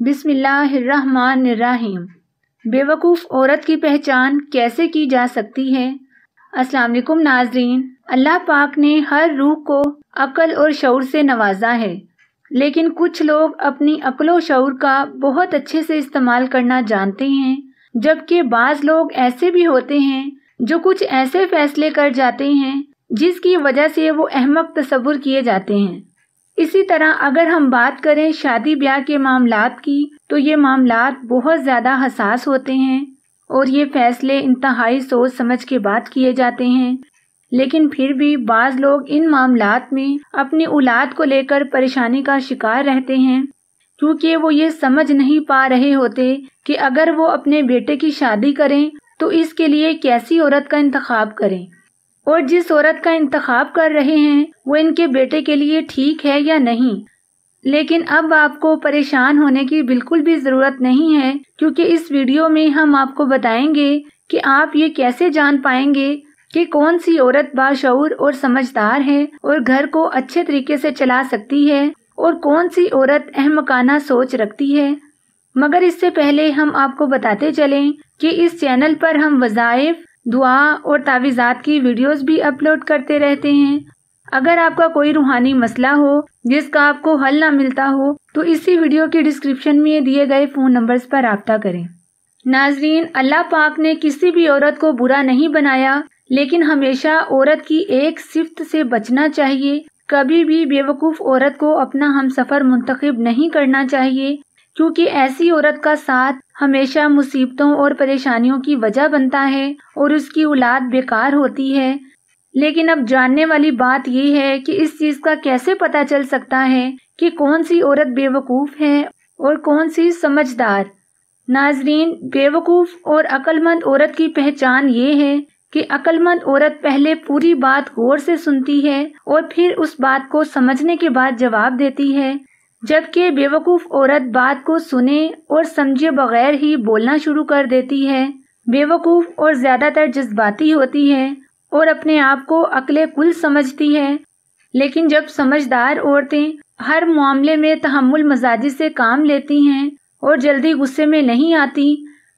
بسم اللہ الرحمن الرحیم۔ بیوقوف عورت کی پہچان کیسے کی جا سکتی ہے؟ السلام علیکم ناظرین۔ اللہ پاک نے ہر روح کو عقل اور شعور سے نوازا ہے، لیکن کچھ لوگ اپنی عقل و شعور کا بہت اچھے سے استعمال کرنا جانتے ہیں، جبکہ بعض لوگ ایسے بھی ہوتے ہیں جو کچھ ایسے فیصلے کر جاتے ہیں جس کی وجہ سے وہ احمق تصور کیے جاتے ہیں۔ اسی طرح اگر ہم بات کریں شادی بیاہ کے معاملات کی، تو یہ معاملات بہت زیادہ حساس ہوتے ہیں اور یہ فیصلے انتہائی سوچ سمجھ کے بعد کیے جاتے ہیں، لیکن پھر بھی بعض لوگ ان معاملات میں اپنی اولاد کو لے کر پریشانی کا شکار رہتے ہیں، کیونکہ وہ یہ سمجھ نہیں پا رہے ہوتے کہ اگر وہ اپنے بیٹے کی شادی کریں تو اس کے لیے کیسی عورت کا انتخاب کریں، اور جس عورت کا انتخاب کر رہے ہیں وہ ان کے بیٹے کے لیے ٹھیک ہے یا نہیں۔ لیکن اب آپ کو پریشان ہونے کی بالکل بھی ضرورت نہیں ہے، کیونکہ اس ویڈیو میں ہم آپ کو بتائیں گے کہ آپ یہ کیسے جان پائیں گے کہ کون سی عورت باشعور اور سمجھدار ہے اور گھر کو اچھے طریقے سے چلا سکتی ہے، اور کون سی عورت احمقانہ سوچ رکھتی ہے۔ مگر اس سے پہلے ہم آپ کو بتاتے چلیں کہ اس چینل پر ہم وظائف، دعا اور تعویذات کی ویڈیوز بھی اپلوڈ کرتے رہتے ہیں۔ اگر آپ کا کوئی روحانی مسئلہ ہو جس کا آپ کو حل نہ ملتا ہو تو اسی ویڈیو کی ڈسکرپشن میں دیے گئے فون نمبرز پر رابطہ کریں۔ ناظرین، اللہ پاک نے کسی بھی عورت کو برا نہیں بنایا، لیکن ہمیشہ عورت کی ایک صفت سے بچنا چاہیے۔ کبھی بھی بیوقوف عورت کو اپنا ہمسفر منتخب نہیں کرنا چاہیے، کیونکہ ایسی عورت کا ساتھ ہمیشہ مصیبتوں اور پریشانیوں کی وجہ بنتا ہے اور اس کی اولاد بیکار ہوتی ہے۔ لیکن اب جاننے والی بات یہ ہے کہ اس چیز کا کیسے پتہ چل سکتا ہے کہ کون سی عورت بیوقوف ہے اور کون سی سمجھدار۔ ناظرین، بیوقوف اور عقل مند عورت کی پہچان یہ ہے کہ عقل مند عورت پہلے پوری بات غور سے سنتی ہے اور پھر اس بات کو سمجھنے کے بعد جواب دیتی ہے، جبکہ بیوقوف عورت بات کو سنے اور سمجھے بغیر ہی بولنا شروع کر دیتی ہے۔ بیوقوف اور زیادہ تر جذباتی ہوتی ہے اور اپنے آپ کو عقل کل سمجھتی ہے، لیکن جب سمجھدار عورتیں ہر معاملے میں تحمل مزاجی سے کام لیتی ہیں اور جلدی غصے میں نہیں آتی۔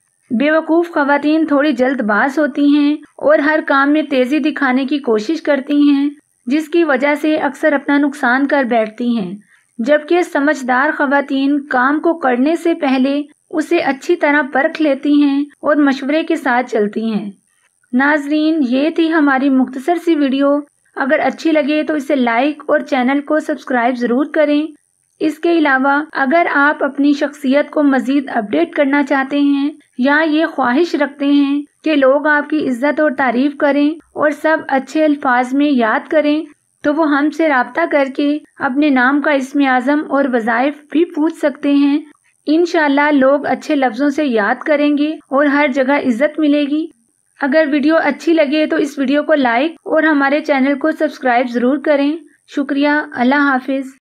بیوقوف خواتین تھوڑی جلد باز ہوتی ہیں اور ہر کام میں تیزی دکھانے کی کوشش کرتی ہیں، جس کی وجہ سے اکثر اپنا نقصان کر بیٹھتی ہیں، جبکہ سمجھدار خواتین کام کو کرنے سے پہلے اسے اچھی طرح پرکھ لیتی ہیں اور مشورے کے ساتھ چلتی ہیں۔ ناظرین، یہ تھی ہماری مختصر سی ویڈیو۔ اگر اچھی لگے تو اسے لائک اور چینل کو سبسکرائب ضرور کریں۔ اس کے علاوہ اگر آپ اپنی شخصیت کو مزید اپڈیٹ کرنا چاہتے ہیں یا یہ خواہش رکھتے ہیں کہ لوگ آپ کی عزت اور تعریف کریں اور سب اچھے الفاظ میں یاد کریں، تو وہ ہم سے رابطہ کر کے اپنے نام کا اسم اعظم اور وظائف بھی پوچھ سکتے ہیں۔ انشاءاللہ لوگ اچھے لفظوں سے یاد کریں گے اور ہر جگہ عزت ملے گی۔ اگر ویڈیو اچھی لگے تو اس ویڈیو کو لائک اور ہمارے چینل کو سبسکرائب ضرور کریں۔ شکریہ۔ اللہ حافظ۔